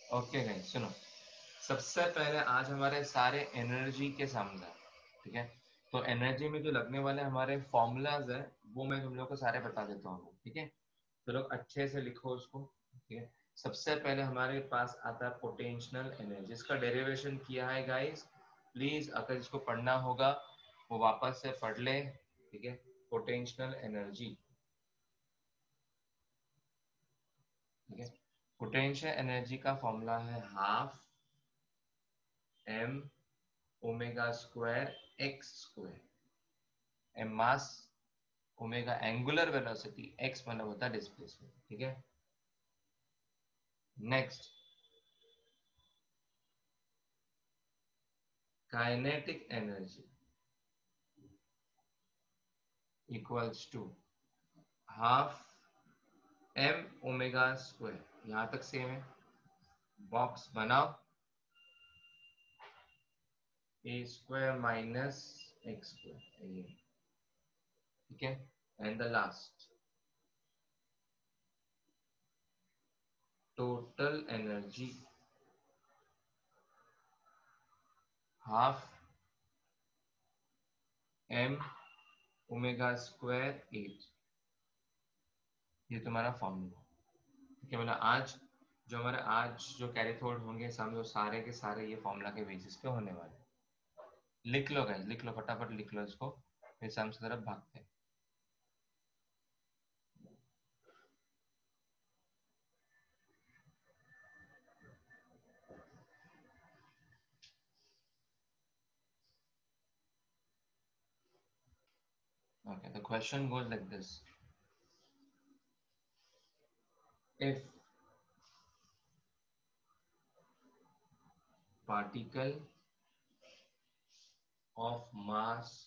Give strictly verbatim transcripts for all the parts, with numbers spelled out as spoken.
Okay guys सुनो, सबसे पहले आज हमारे सारे एनर्जी के सामने, ठीक है। तो एनर्जी में जो लगने वाले हमारे फॉर्मूलाज है वो मैं तुम लोग को सारे बता देता हूँ, ठीक है। तो लोग अच्छे से लिखो उसको, ठीक है। सबसे पहले हमारे पास आता है पोटेंशियल एनर्जी, इसका डेरिवेशन किया है गाइस। प्लीज अगर इसको पढ़ना होगा वो वापस से पढ़ ले, ठीक है। पोटेंशियल एनर्जी, ठीक है। पोटेंशियल एनर्जी का फॉर्मूला है half M omega square X square. M mass, omega angular velocity, X मतलब होता है डिस्प्लेसमेंट, ठीक है। Next, kinetic energy equals to half M omega square, यहां तक सेम है। बॉक्स बनाओ, A square minus X square, ठीक है। And the last, total energy half M omega square at, ये तुम्हारा फॉर्मूला, ठीक है। मतलब आज जो हमारे आज जो कैरी फॉरवर्ड होंगे समझो, वो सारे के सारे ये फॉर्मूला के बेसिस पे होने वाले हैं। लिख लो गाइस, लिख लो फटाफट, लिख लो इसको, फिर हम से तरफ भागते हैं। Okay, the question goes like this. If particle of mass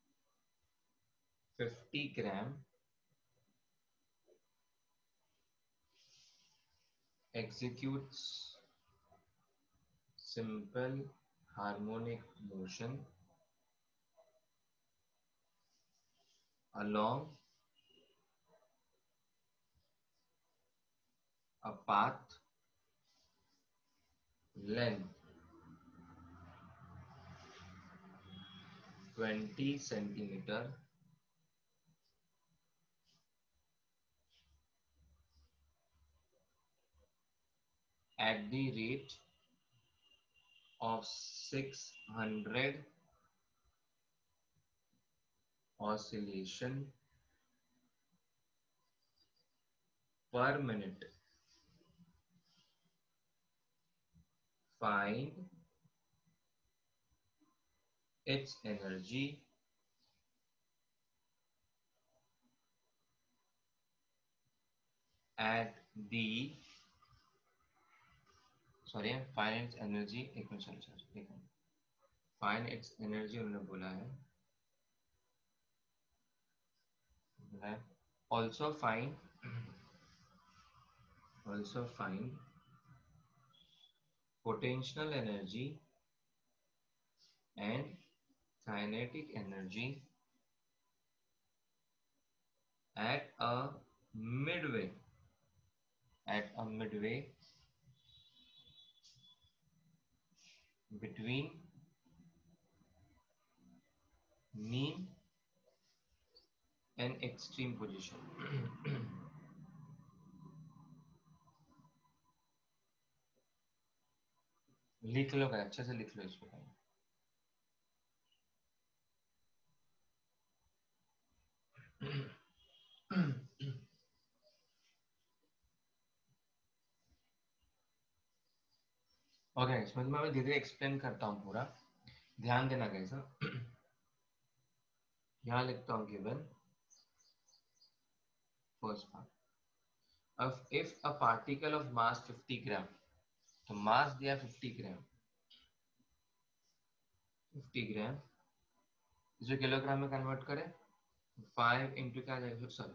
fifty gram executes simple harmonic motion along a path length twenty centimeter at the rate of six hundred oscillation per minute, find its energy at the sorry find its energy, एक minute sorry sorry एक minute, find its energy उन्होंने बोला है, बोला है also find, also find potential energy and kinetic energy at a midway, at a midway between mean and extreme position. लिख लो, अच्छे से लिख लो इसको। ओके, इसमें मैं धीरे धीरे एक्सप्लेन करता हूँ पूरा, ध्यान देना कैसा। यहाँ लिखता हूँ given first part, of if a particle of mass fifty gram, तो मास दिया fifty ग्राम, fifty ग्राम जो किलोग्राम में कन्वर्ट करें, फाइव इंटू क्या जाएगा, sorry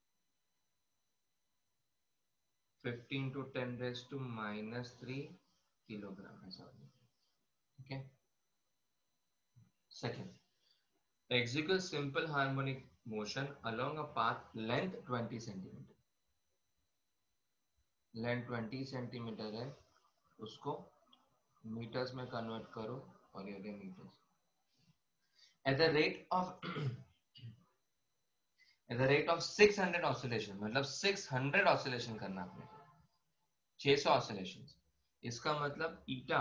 fifteen to ten raise to minus three kilogram, ऐसा, ठीक है। Second, execute simple harmonic motion along a path length twenty centimeter, length twenty centimetre है, उसको मीटर्स में कन्वर्ट करो और ये metres at the rate of at the rate of six hundred oscillation, मतलब सिक्स हंड्रेड ऑसिलेशन करना आपने, छह सौ ऑसिलेशन। इसका मतलब ईटा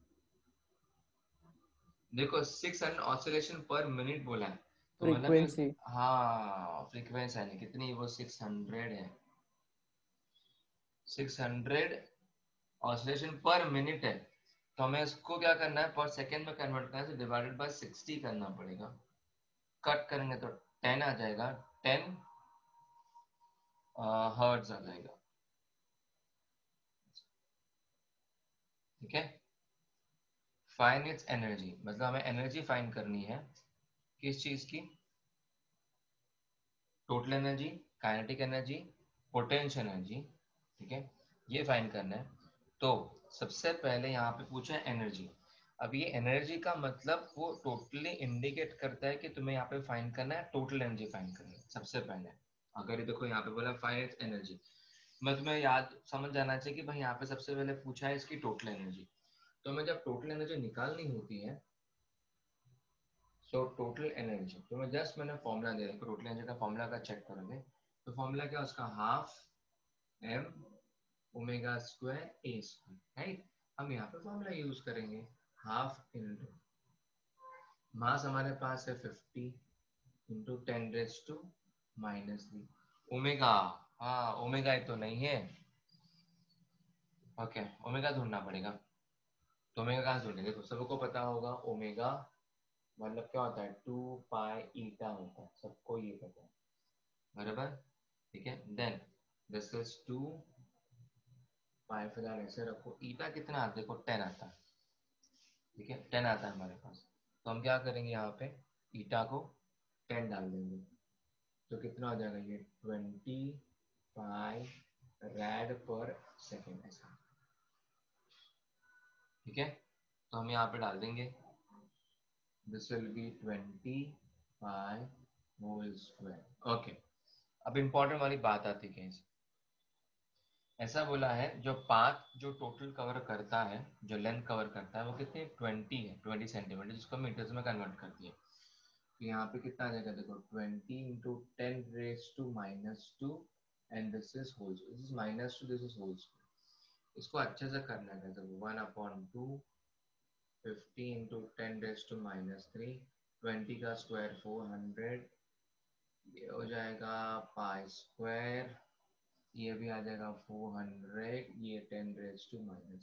देखो six hundred oscillation per minute बोला है, तो मतलब ये फ्रीक्वेंसी, हाँ फ्रीक्वेंसी है कितनी, वो सिक्स हंड्रेड है, six hundred oscillation per minute है। तो हमें इसको क्या करना है, पर सेकेंड में कन्वर्ट करना है, तो डिवाइडेड बाय सिक्सटी करना पड़ेगा। कट करेंगे तो टेन आ जाएगा, टेन हर्ट्ज आ जाएगा। ठीक है, फाइंड इट्स एनर्जी, मतलब हमें एनर्जी फाइंड करनी है किस चीज की, total energy, kinetic energy, potential energy. ठीक है, ये फाइंड करना है। तो सबसे पहले यहाँ पे पूछा है एनर्जी। अब ये एनर्जी का मतलब वो टोटली इंडिकेट करता है कि तुम्हें यहाँ पे फाइंड करना है, टोटल एनर्जी फाइंड करनी है सबसे पहले। अगर ये देखो यहाँ पे बोला फाइंड एनर्जी, मैं तुम्हें याद समझ जाना चाहिए कि भाई यहाँ पे सबसे पहले पूछा है इसकी टोटल एनर्जी। तो हमें जब टोटल एनर्जी निकालनी होती है, सो टोटल एनर्जी तो मैं जस्ट मैंने फॉर्मूला दे रखा, टोटल एनर्जी का फॉर्मूला का चेक करोगे तो फॉर्मूला क्या उसका, half M omega square A square, right. हम यहाँ पे फॉर्मूला यूज करेंगे, हाफ इंटू मास हमारे पास है fifty into ten raise to minus three, omega, हाँ ओमेगा तो नहीं है, ओके ओमेगा ढूंढना पड़ेगा। तो ओमेगा कहाँ से ढूंढेंगे, तो सबको पता होगा ओमेगा मतलब क्या होता है, टू पाई ईटा होता है, सबको ये पता है बराबर। ठीक है, then this is two pi, फिलहाल ऐसे रखो, ईटा कितना आता है, देखो टेन आता है। ठीक है, टेन आता है हमारे पास, तो हम क्या करेंगे यहाँ पे ईटा को टेन डाल देंगे, तो कितना हो जाएगा ये twenty pi rad per second ऐसा। ठीक है, तो हम यहाँ पे डाल देंगे, this will be twenty pi whole square. Okay, अब इंपॉर्टेंट वाली बात आती है, ऐसा बोला है जो पाथ जो टोटल कवर करता है, जो लेंथ कवर करता है वो कितनी ट्वेंटी है, ट्वेंटी सेंटीमीटर, जिसको मीटर्स में कन्वर्ट कर दिया। तो यहाँ पे कितना आ जाएगा, देखो twenty into ten raise to minus two and this is whole, this is minus two, this is whole square. इसको अच्छे से करना है, देखो one upon two, fifty into ten raise to minus three, twenty का स्क्वायर फोर हंड्रेड, ये हो जाएगा पाई स्क्वायर, ये भी आ जाएगा फोर हंड्रेड, ये टेन रेज टू माइनस।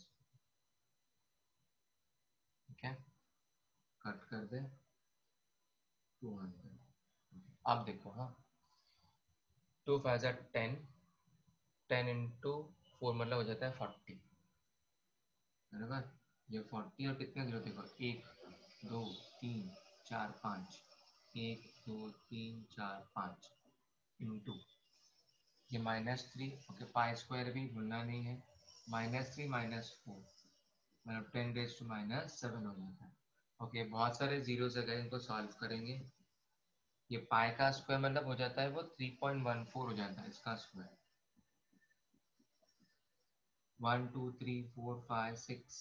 ठीक है, कट कर दे टू हंड्रेड। अब देखो हाँ, टू फाइव जा टेन, टेन इंटू फोर मतलब हो जाता है फोर्टी, बराबर। ये फोर्टी और कितने जीरो देखो, एक दो तीन चार पाँच, एक दो तीन चार पाँच इंटू ये minus three, okay pi square भी भूलना नहीं है, माइनस थ्री माइनस फोर मतलब ten raise to minus seven हो जाता है। ओके okay, बहुत सारे जीरो जगह इनको सॉल्व करेंगे, ये पाई का स्क्वायर मतलब हो जाता है वो थ्री पॉइंट वन फोर हो जाता है इसका square, one two three four five six,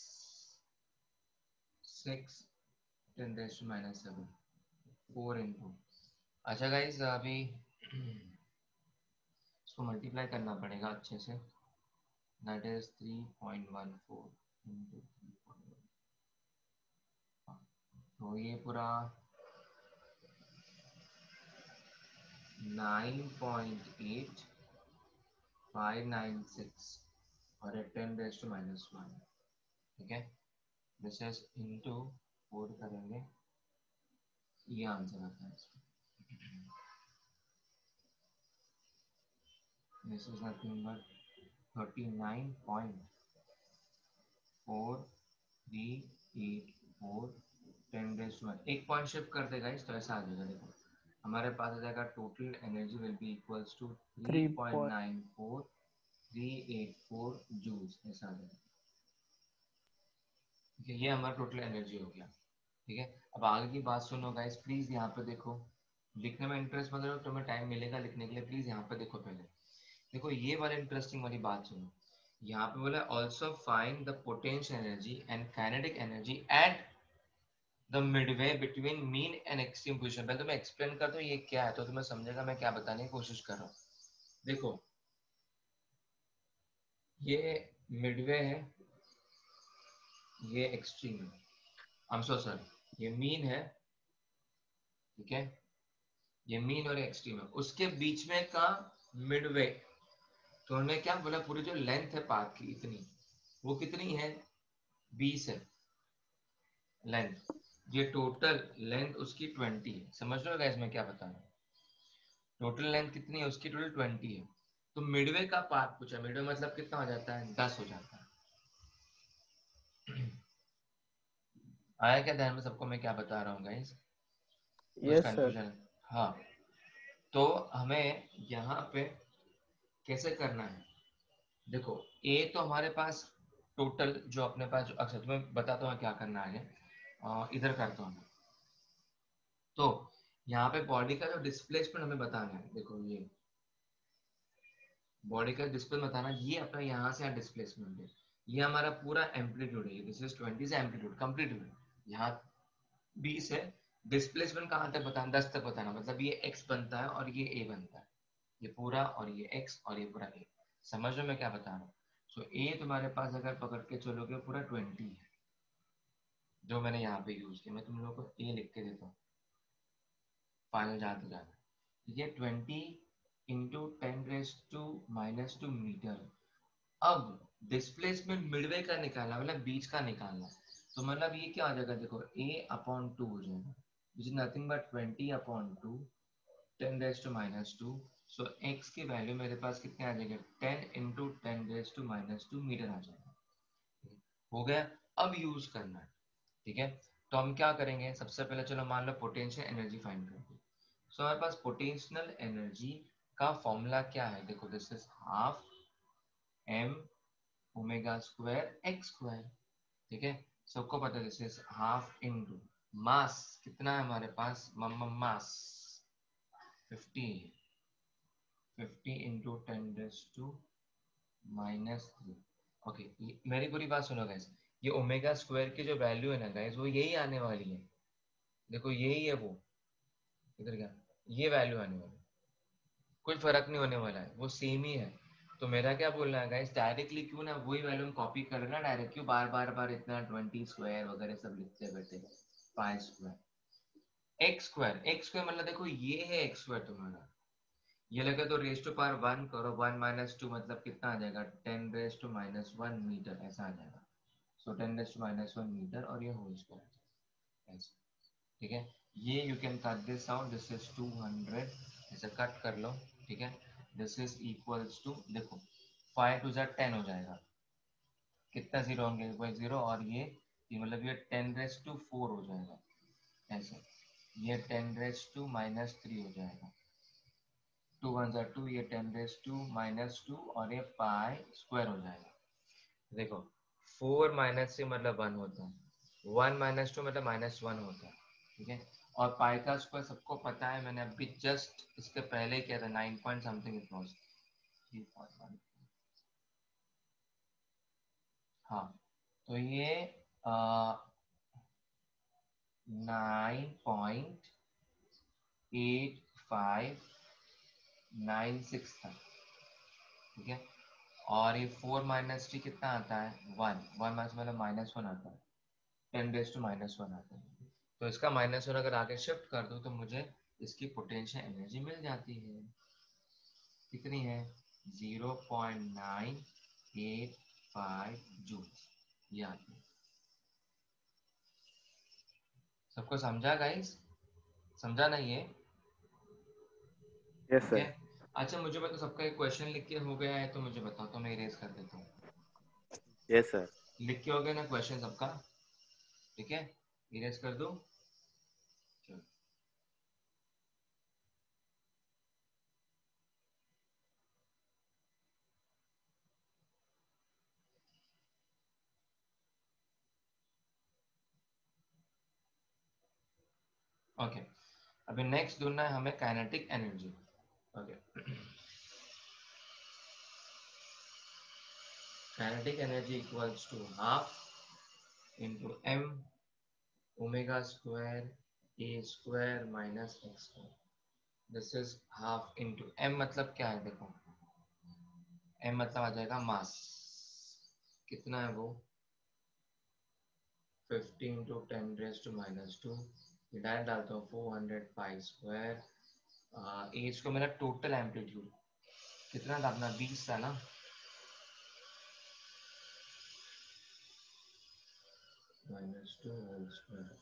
six ten raise to minus seven, four into, अच्छा गाइज अभी इसको मल्टीप्लाई करना पड़ेगा अच्छे से, that is three point one four into three point one, तो ये पूरा nine point eight five nine six और ten raise to minus one. ठीक है, दिस इज इनटू फोर करेंगे, ये आंसर आता है इसका। This is nothing but thirty nine point four three eight four ten raise to one, एक point shift कर देगा इस, तो ऐसा आ जाएगा, देखो हमारे पास आ जाएगा total energy will be equals to three three point point nine four three eight four joules, ऐसा आ जाएगा। ठीक है, ये हमारा टोटल एनर्जी हो गया। ठीक है, अब आगे की बात सुनो गाइस, प्लीज यहाँ पे देखो, लिखने में इंटरेस्ट मतलब तुम्हें टाइम मिलेगा लिखने के लिए, प्लीज यहाँ पे देखो पहले, देखो ये वाला इंटरेस्टिंग वाली बात सुनो। यहाँ पे बोला also find the potential energy and kinetic energy at the midway between mean and extreme position. पहले तो मैं एक्सप्लेन कर दूं ये क्या है तो तुम्हें समझेगा मैं क्या बताने की कोशिश कर रहा हूँ। देखो ये मिडवे है, ये एक्सट्रीम है, आई एम सो सॉरी, ये मीन है, ठीक है, ये मीन और एक्सट्रीम है, उसके बीच में का मिडवे। तो उन्होंने क्या बोला, पूरी जो लेंथ है पाथ की इतनी, वो कितनी है, बीस है लेंथ। ये टोटल लेंथ उसकी ट्वेंटी है। समझ लो गाइस मैं क्या बता रहा हूँ, टोटल लेंथ कितनी है उसकी, टोटल ट्वेंटी है। तो मिडवे का पाथ पूछा, मिडवे मतलब कितना हो जाता है, दस हो जाता है। आया क्या ध्यान में सबको मैं क्या बता रहा हूँ गाइस, कुछ यस सर। कंफ्यूजन? हाँ, तो हमें यहाँ पे कैसे करना है, देखो ए तो हमारे पास टोटल जो अपने पास, अच्छा तुम्हें बताता हूँ क्या करना है आगे, इधर करता हूँ। तो यहाँ पे बॉडी का जो डिस्प्लेसमेंट हमें बताना है, देखो ये बॉडी का डिस्प्लेस बताना, ये अपना यहाँ से यहाँ डिस्प्लेसमेंट है, ये हमारा पूरा एम्पलीट्यूड है, दिस इज ट्वेंटी से एम्पलीट्यूड कंप्लीट हुआ, यहाँ बीस है। डिस्प्लेसमेंट कहाँ तक बताना, दस तक बताना, मतलब ये x बनता है और ये a बनता है, ये पूरा और ये x और ये पूरा a। समझ लो मैं क्या बता रहा हूँ। सो so, a तुम्हारे पास अगर पकड़ के चलोगे पूरा ट्वेंटी है, जो मैंने यहाँ पे यूज किया, मैं तुम लोगों को a लिख के देता हूँ फाइनल जहाँ तक जाना, ये twenty into ten raise to minus two metre. अब डिस्प्लेसमेंट मिडवे का निकालना, मतलब बीच का निकालना, तो मतलब ये क्या हो जाएगा, देखो a अपॉन टू हो जाएगा, which is nothing but twenty upon two, ten raise to minus two. So x की वैल्यू मेरे पास कितने आ जाएगा, ten into ten raise to minus two metre आ जाएगा। हो गया, अब यूज करना है, ठीक है। तो हम क्या करेंगे, सबसे पहले चलो मान लो पोटेंशियल एनर्जी फाइंड करते। सो हमारे पास पोटेंशियल एनर्जी का फॉर्मूला क्या है, देखो this is half M omega square X square, ठीक है। सबको पता है this is half into mass, कितना है हमारे पास, mass fifty, fifty into ten raise to minus three. Okay, मेरी पूरी बात सुनो गाइस, ये ओमेगा स्क्वायर की जो वैल्यू है ना गाइस, वो यही आने वाली है, देखो यही है वो, इधर क्या, ये वैल्यू आने वाली, कोई फर्क नहीं होने वाला है, वो सेम ही है। तो मेरा क्या बोलना है गाइस, डायरेक्टली क्यों ना वही वैल्यू हम कॉपी कर लेना डायरेक्ट, क्यों बार बार बार इतना ट्वेंटी स्क्वायर वगैरह सब लिखते बैठे, five square X square, X square मतलब देखो ये है एक्स स्क्वायर तुम्हारा, ये लगे तो रेस टू पावर वन करो, वन माइनस टू मतलब कितना आ जाएगा, ten raise to minus one metre ऐसा आ जाएगा। So ten raise to minus one metre और ये होल स्क्वायर ऐसे, ठीक है। ये you can cut this out, this is two hundred, ऐसे कट कर लो, ठीक है। दिस इज इक्वल्स टू, देखो फाइव टू ज़ा टेन हो जाएगा, कितना जीरो होंगे, कोई जीरो, और ये ये मतलब ये टेन रेस टू फोर हो जाएगा ऐसे, ये ten raise to minus three हो जाएगा, टू वन ज़ा टू, ये ten raise to minus two और ये पाई स्क्वायर हो जाएगा। देखो फोर माइनस थ्री मतलब वन होता है, वन माइनस टू मतलब माइनस वन होता है, ठीक है। और पाई का स्क्वायर सबको पता है, मैंने अभी जस्ट इसके पहले किया था, nine point something it was, हाँ। तो ये nine point eight five nine six था, ठीक है। और ये फोर माइनस थ्री कितना आता है, वन, वन माइनस मतलब माइनस वन आता है, ten raise to minus one आता है। तो इसका माइनस वन अगर आगे शिफ्ट कर दूं तो मुझे इसकी पोटेंशियल एनर्जी मिल जाती है, कितनी है, zero point nine eight five joule, ये आती है। सबको समझा गाइस, समझा नहीं है, यस ठीक है। सर। अच्छा मुझे बताओ, सबका एक क्वेश्चन लिख के हो गया है तो मुझे बताओ, तो मैं इरेज कर देता हूँ। Yes sir. लिख के हो गया ना क्वेश्चन सबका, ठीक है, इरेज कर दो। ओके, अभी नेक्स्ट ढूंढना है हमें kinetic energy. Okay, kinetic energy equals to half into M omega square A square minus X square. This is half into M मतलब क्या है देखो, एम मतलब आ जाएगा मास. कितना है वो, fifty into ten raise to minus two. Direct डालता हूँ फोर हंड्रेड पाई स्क्वायर. एज को मेरा टोटल एम्पलीट्यूड कितना था अपना, बीस था ना. Minus two whole square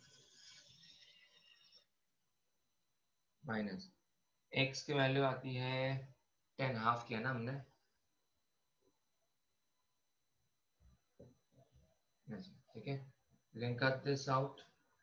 minus X की वैल्यू आती है टेन. हाफ किया ना हमने, ठीक है. then cut this out.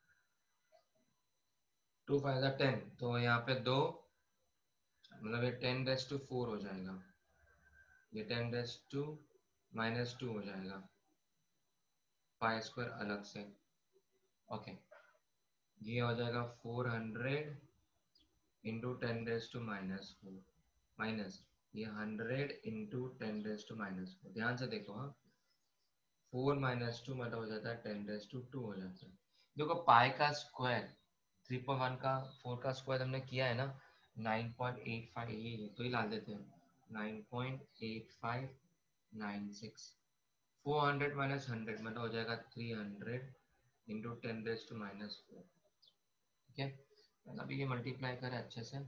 Two five ten, तो यहाँ पे दो, मतलब ये टेन रेस टू फोर हो जाएगा, ये ten raise to minus two हो जाएगा, पाई स्क्वायर अलग से. ओके, ये हो जाएगा four hundred into ten raise to minus four minus ये hundred into ten raise to minus four. ध्यान से देखो, हाँ, फोर माइनस टू मतलब हो जाता है टेन रेस टू टू हो जाता है. देखो पाई का स्क्वायर थ्री पॉइंट वन का फोर का स्क्वायर हमने किया है ना, नाइन पॉइंट एट फाइव, ये तो ही ला देते हैं, nine point eight five nine six. Four hundred minus hundred मतलब हो जाएगा three hundred into ten raise to minus four. ठीक है, मतलब ये मल्टीप्लाई करें अच्छे से,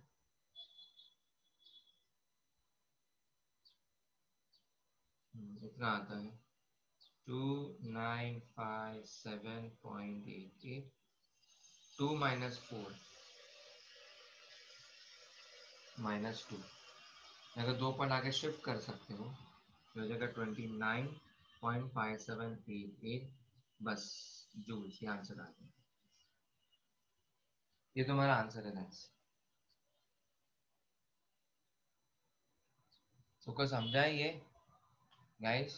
इतना आता है two nine five seven point eight eight. Two minus four minus two, अगर दो पॉइंट आगे शिफ्ट कर सकते हो तो हो जाएगा twenty nine point five seven eight eight. बस जूल्स, ये आंसर आ गया. ये तुम्हारा आंसर है गाइस. तो को समझा है ये गाइस?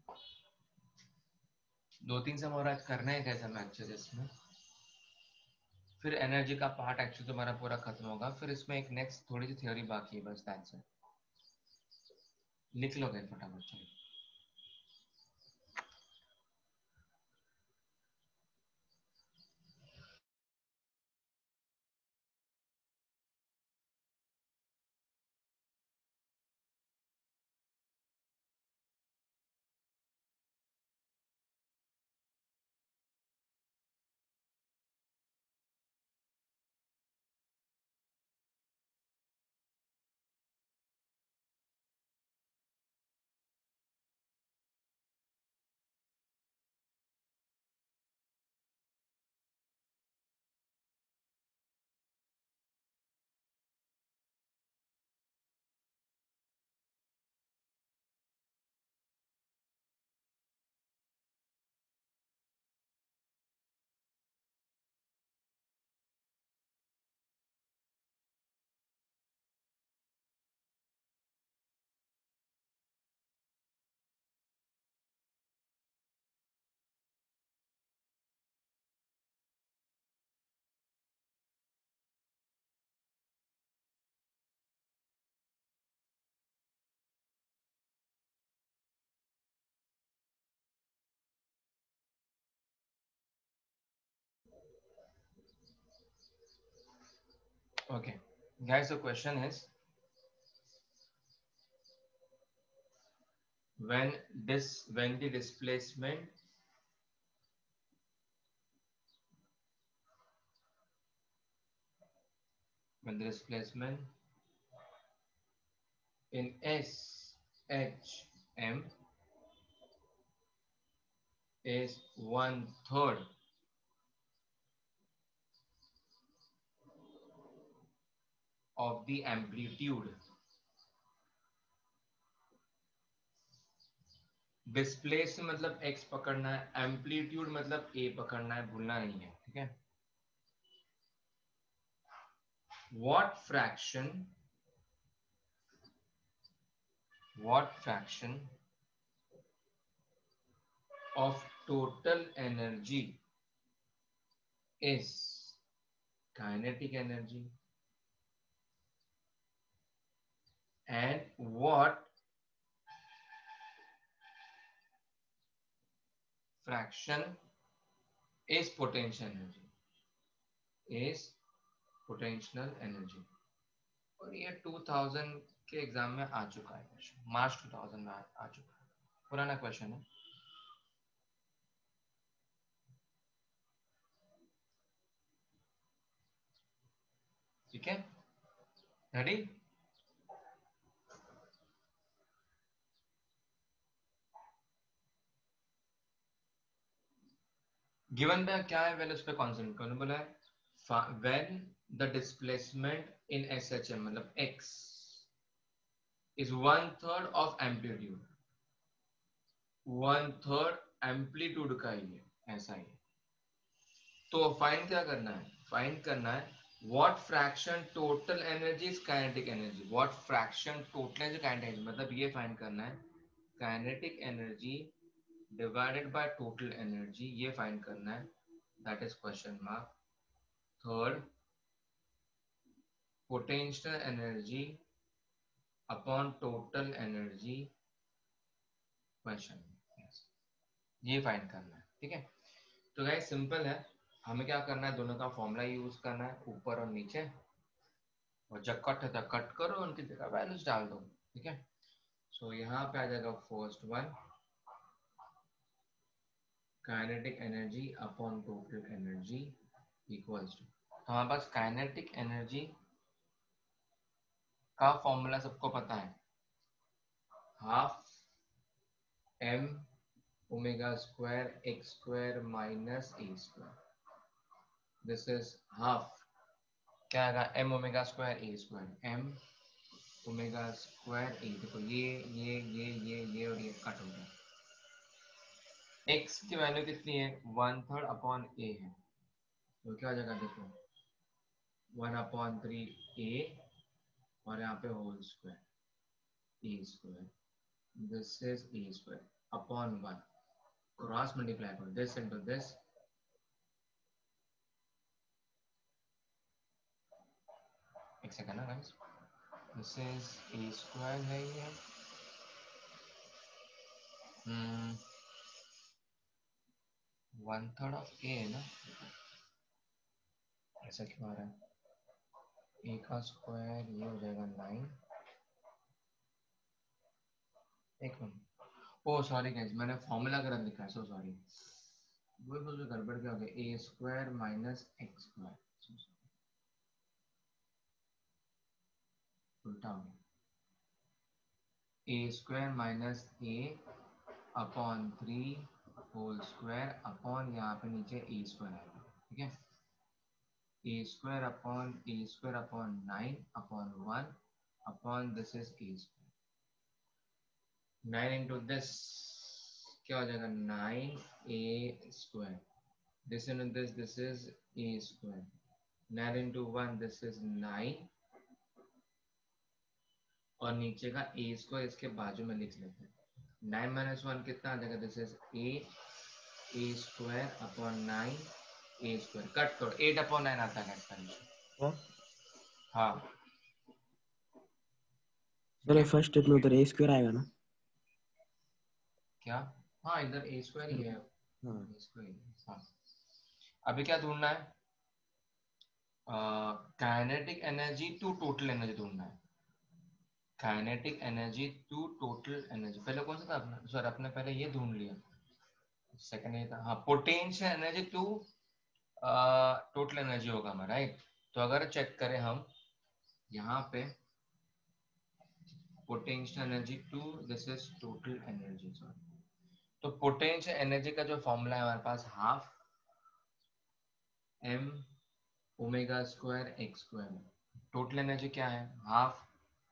दो तीन सम और आज करना है कैसे मैं अच्छे से इसमें, फिर एनर्जी का पार्ट एक्चुअली तुम्हारा पूरा खत्म होगा. फिर इसमें एक नेक्स्ट थोड़ी सी थ्योरी बाकी है, बस दैट्स इट. लिख लो गए फटाफट, चलो. Okay, guys, the question is, when this when the displacement when the displacement in S H M is one third of the amplitude, displace मतलब x पकड़ना है, एम्पलीट्यूड मतलब a पकड़ना है, भूलना नहीं है. ठीक है, what fraction what fraction of total energy is kinetic energy and what fraction is potential energy, is potential energy. और ये टू थाउज़ेंड के एग्जाम में आ चुका है, मार्च टू थाउज़ेंड में आ चुका है, पुराना क्वेश्चन है। ठीक है, रेडी? गिवन में क्या है, पहले उस पर कॉन्सेंट्रेट करना बोला है। When the displacement in SHM मतलब X is one third of amplitude, one third amplitude का ही है, ऐसा ही है। तो फाइंड क्या करना है, फाइंड करना है what fraction total energy is kinetic energy, what fraction total energy kinetic energy, मतलब ये फाइंड करना है kinetic energy divided by total energy, ये फाइंड करना है, that is question mark. Third, potential energy upon total energy question, ये find करना है। ठीक है, तो गाइस सिंपल है, हमें क्या करना है, दोनों का फॉर्मूला यूज करना है, ऊपर और नीचे, और जब कट है तो कट करो, उनकी जगह वैल्यूज डाल दो। ठीक है, सो यहाँ पे आ जाएगा first one kinetic energy upon total energy equals to, तो हमारे पास काइनेटिक एनर्जी का फॉर्मूला सबको पता है, half M omega square X square minus A square, this is half, क्या आएगा, M omega square A square, M omega square A, देखो ये ये ये ये ये और ये कट हो गया। x की वैल्यू कितनी है, वन थर्ड अपॉन ए है, तो क्या हो जाएगा, देखो वन अपॉन थ्री ए और यहाँ पे whole square A square, this is A square upon one, cross multiply करो दिस इनटू दिस, एक सेकंड ना guys, this is A square है ये, hmm one third of A है ना, ऐसा क्यों आ रहा है, ए का स्क्वायर ये हो जाएगा नाइन, एक मिनट, ओ सॉरी गाइस, मैंने फॉर्मूला गलत लिखा है, सो सॉरी, वो कुछ गड़बड़ क्या हो गया, A square minus X square, उल्टा हो गया, A square minus A upon three whole square upon यहाँ पे नीचे ए स्क्वायर आएगा। ठीक है, A square upon A square upon nine upon one upon this is A square, nine into this क्या हो जाएगा, nine A square, this into this this is A square, nine into one this is nine, और नीचे का ए square इसके बाजू में लिख लेते हैं, नाइन माइनस वन कितना आ जाएगा, this is A, A square upon nine A square, cut करो, एट अपॉन नाइन आता है, हाँ हाँ चलो फर्स्ट स्टेप में उधर ए स्क्वायर आएगा ना, क्या, हाँ इधर ए स्क्वायर ही है, हाँ ए स्क्वायर, हाँ। अभी क्या ढूंढना है, kinetic energy to total energy ढूंढना है, kinetic energy to total energy, पहले कौन सा था अपना, सर अपने पहले ये ढूंढ लिया, सेकंड ये था, हाँ potential energy to total energy होगा हमारा, राइट। तो अगर चेक करें हम यहाँ पे potential energy to this is total energy, sorry, तो पोटेंशियल एनर्जी का जो फॉर्मूला है हमारे पास, half M omega square X square, total energy क्या है, half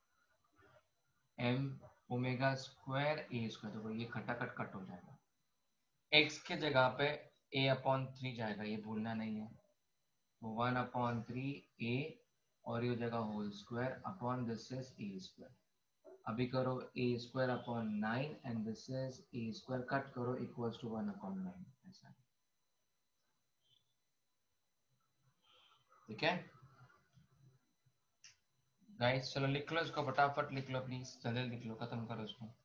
M omega square A square, तो ये खटाखट कट हो जाएगा, x के जगह पे a अपॉन थ्री जाएगा, ये भूलना नहीं है, तो वन अपॉन थ्री ए और ये हो जाएगा whole square upon this is A square, अभी करो A square upon nine and this is A square, cut करो equals to one upon nine, ऐसा, ठीक है गाइस, चलो लिख लो इसको, फटाफट लिख लो प्लीज, जल्दी लिख लो, खत्म करो इसको।